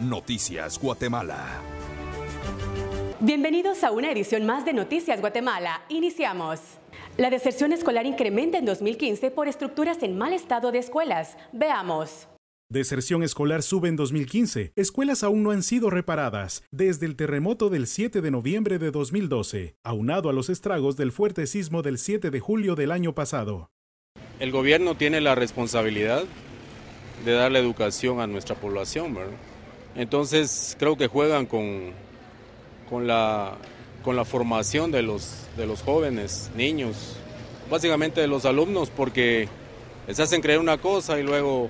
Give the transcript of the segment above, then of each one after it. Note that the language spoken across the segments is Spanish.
Noticias Guatemala. Bienvenidos a una edición más de Noticias Guatemala. Iniciamos. La deserción escolar incrementa en 2015 por estructuras en mal estado de escuelas. Veamos. Deserción escolar sube en 2015. Escuelas aún no han sido reparadas desde el terremoto del 7 de noviembre de 2012, aunado a los estragos del fuerte sismo del 7 de julio del año pasado. El gobierno tiene la responsabilidad de darle educación a nuestra población, ¿verdad? Entonces creo que juegan con la formación de los jóvenes, niños, básicamente de los alumnos, porque les hacen creer una cosa y luego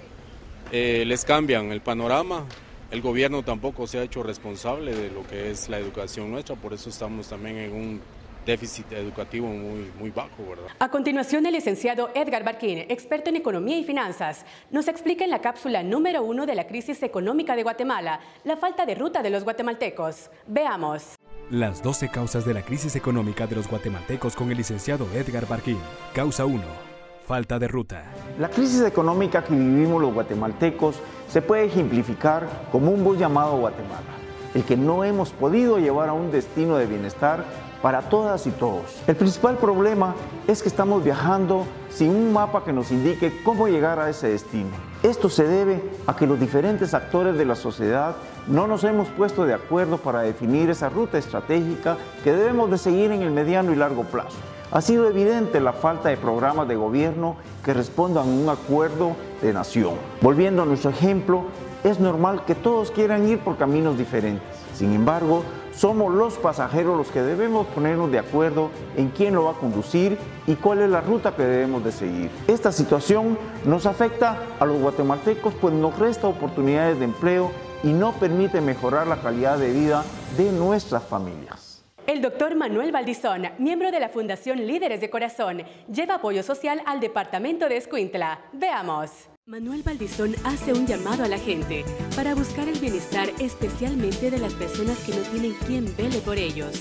les cambian el panorama. El gobierno tampoco se ha hecho responsable de lo que es la educación nuestra, por eso estamos también en un déficit educativo muy bajo, ¿verdad? A continuación, el licenciado Edgar Barquín, experto en economía y finanzas, nos explica en la cápsula número 1 de la crisis económica de Guatemala, la falta de ruta de los guatemaltecos. Veamos. Las 12 causas de la crisis económica de los guatemaltecos con el licenciado Edgar Barquín. Causa 1. Falta de ruta. La crisis económica que vivimos los guatemaltecos se puede ejemplificar como un bus llamado Guatemala, el que no hemos podido llevar a un destino de bienestar para todas y todos. El principal problema es que estamos viajando sin un mapa que nos indique cómo llegar a ese destino. Esto se debe a que los diferentes actores de la sociedad no nos hemos puesto de acuerdo para definir esa ruta estratégica que debemos de seguir en el mediano y largo plazo. Ha sido evidente la falta de programas de gobierno que respondan a un acuerdo de nación. Volviendo a nuestro ejemplo, es normal que todos quieran ir por caminos diferentes. Sin embargo, somos los pasajeros los que debemos ponernos de acuerdo en quién lo va a conducir y cuál es la ruta que debemos de seguir. Esta situación nos afecta a los guatemaltecos, pues nos resta oportunidades de empleo y no permite mejorar la calidad de vida de nuestras familias. El doctor Manuel Valdizón, miembro de la Fundación Líderes de Corazón, lleva apoyo social al departamento de Escuintla. Veamos. Manuel Valdizón hace un llamado a la gente para buscar el bienestar, especialmente de las personas que no tienen quien vele por ellos.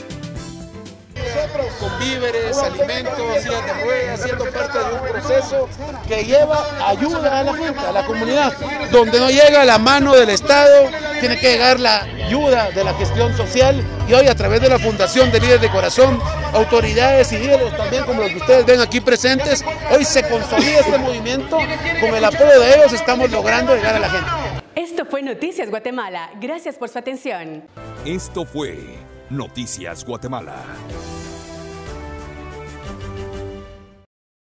Nosotros con víveres, alimentos, sillas de ruedas, siendo parte de un proceso que lleva ayuda a la gente, a la comunidad. Donde no llega la mano del Estado, tiene que llegar la ayuda de la gestión social, y hoy a través de la Fundación de Líderes de Corazón, autoridades y líderes también como los que ustedes ven aquí presentes, hoy se consolida este movimiento. Con el apoyo de ellos estamos logrando llegar a la gente. Esto fue Noticias Guatemala. Gracias por su atención. Esto fue Noticias Guatemala.